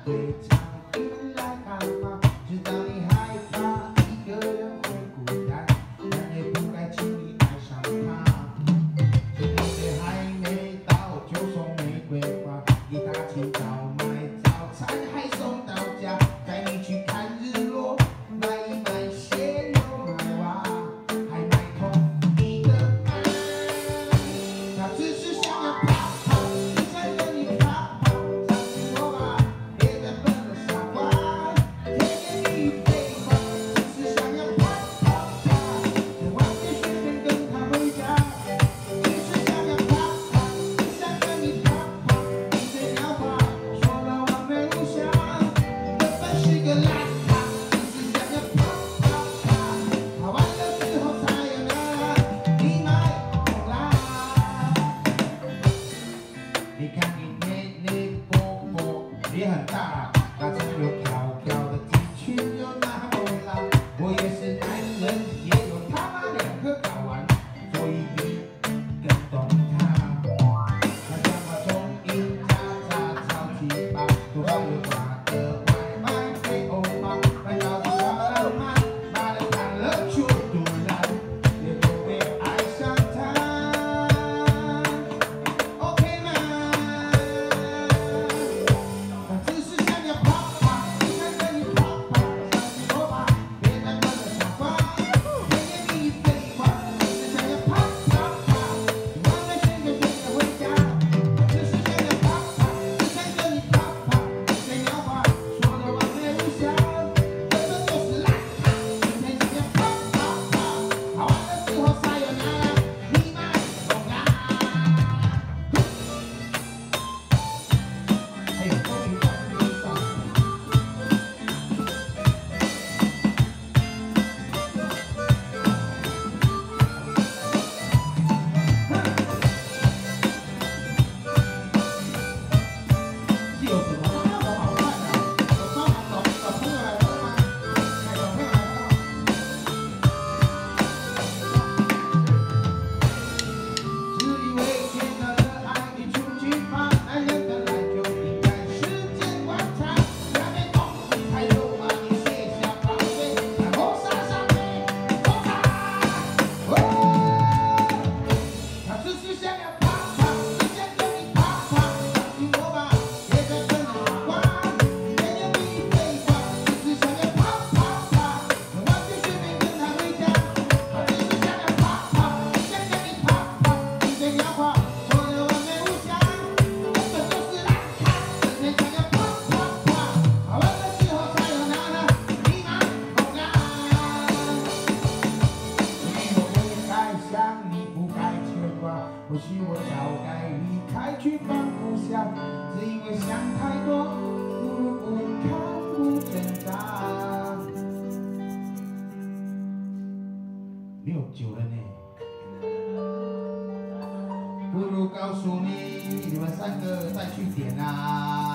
会常回来看吗？知道你害怕一个人会孤单，但也不该轻易爱上他。情人节还没到就送玫瑰花，一大清早买早餐还送到家，带你去看日落，买一买鞋又买袜，还买同一个爱。他只是想要跑跑，你才跟你跑跑，相信我吧，别再笨了傻瓜，甜言蜜语废话，只是想要跑跑跑，千万别随便跟他回家。只是想要跑跑，只想跟你跑跑，你最鸟话，说了完美无瑕，根本是个邋遢。只是想要跑跑跑，跑完了之后才有那你买红啦。你看你捏捏啵啵，脸很大，那只有飘飘的 T 恤又那么辣。我也是男人，也有他妈2颗睾丸，所以你更懂他。他讲话中英夹杂超级棒，头发又刮得歪歪飞欧巴，满脑子耍浪漫，妈的看了就堵烂，也都没爱上他。OK 吗？他只是想要跑跑，只想跟你跑跑，相信我吧，别再笨了傻瓜，甜言蜜语废话，只是想要跑跑跑，万万选择跟他回家。他只是想要跑跑，只想跟你跑跑，你最鸟话，说的完美无瑕，根本就是邋遢。整天想要跑跑跑，跑完了之后才有那你买红啦。还有过去放地上。是有什么那么好看的？有专门找朋友来喝吗？找朋友来喝。自以为见到的爱你出去吧，男人本来就应该时间观察，下面东西太肉麻，你卸下防备，在谋杀上面谋杀。他只是想要跑跑，只想跟你跑跑，相信我吧，别再笨了傻瓜，甜言蜜语废话，只是想要跑跑跑，千万别随便跟他回家。他只是想要跑跑，只想跟你跑跑，你最鸟话，说的完美无瑕，根本就是邋遢。整天想要跑跑跑，跑完了之后才有那你买红啦。所以我不该想，你不该牵挂，或许我早该离开去放不下，只因为想太多，不如不看不挣扎。没有酒了呢，不如告诉你，你们3个再去点啊。